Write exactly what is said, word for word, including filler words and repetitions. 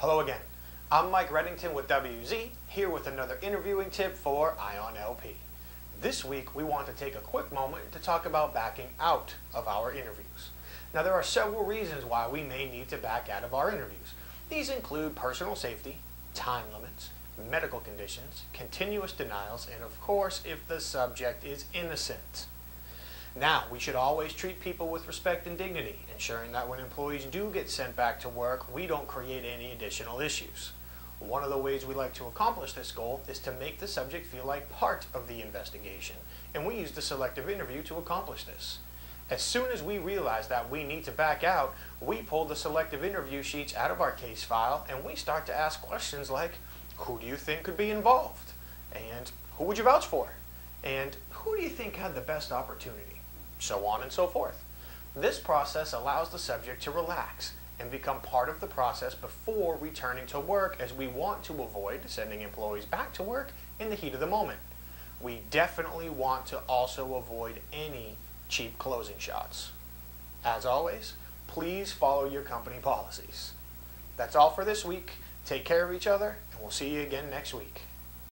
Hello again. I'm Mike Reddington with W Z, here with another interviewing tip for Ion L P. This week we want to take a quick moment to talk about backing out of our interviews. Now there are several reasons why we may need to back out of our interviews. These include personal safety, time limits, medical conditions, continuous denials, and of course if the subject is innocent. Now, we should always treat people with respect and dignity, ensuring that when employees do get sent back to work, we don't create any additional issues. One of the ways we like to accomplish this goal is to make the subject feel like part of the investigation, and we use the selective interview to accomplish this. As soon as we realize that we need to back out, we pull the selective interview sheets out of our case file and we start to ask questions like, who do you think could be involved? And who would you vouch for? And who do you think had the best opportunity? So on and so forth. This process allows the subject to relax and become part of the process before returning to work, as we want to avoid sending employees back to work in the heat of the moment. We definitely want to also avoid any cheap closing shots. As always, please follow your company policies. That's all for this week. Take care of each other, and we'll see you again next week.